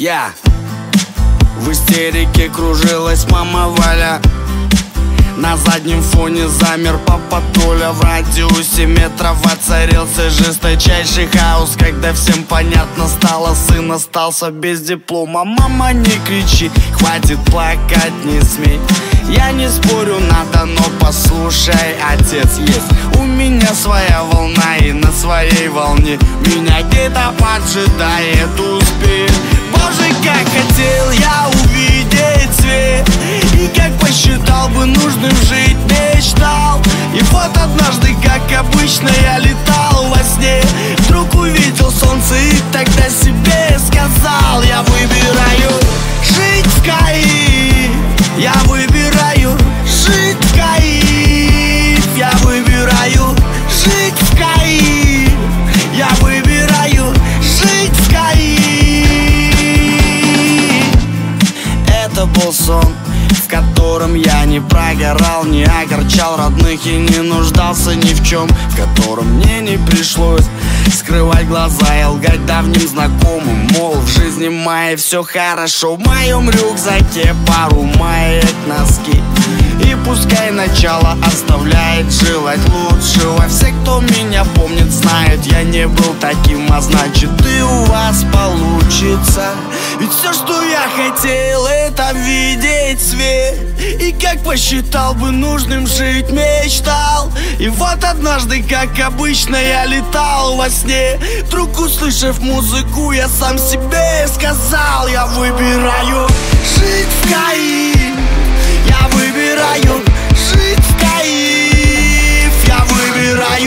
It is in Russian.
В истерике кружилась мама Валя. На заднем фоне замер папа Толя. В радиусе метров воцарился жесточайший хаос, когда всем понятно стало: сын остался без диплома. Мама, не кричи, хватит плакать, не смей. Я не спорю, надо, но послушай, отец есть. У меня своя волна, и на своей волне меня где-то поджидает успех. Боже, как хотел я увидеть свет, и как посчитал бы нужным жить, мечтал. И вот однажды, как обычно, я летал во сне. Вдруг увидел солнце и тогда себе сказал: я выбираю жить в кайф. Я выбираю жить в кайф. Я выбираю жить в кайф. Я выбираю жить в кайф. Это был сон, в котором я не прогорал, не огорчал родных и не нуждался ни в чем, в котором мне не пришлось скрывать глаза и лгать давним знакомым, мол, в жизни моей все хорошо. В моем рюкзаке пару маек, носки, и пускай начало оставляет желать лучшего. Все, кто меня помнит, знают, я не был таким, а значит и у вас получится. Ведь все, что я хотел, это видеть свет, и как посчитал бы нужным жить, мечтал. И вот однажды, как обычно, я летал во сне. Вдруг, услышав музыку, я сам себе сказал: я выбираю жить в кайф. Я выбираю жить в кайф. Я выбираю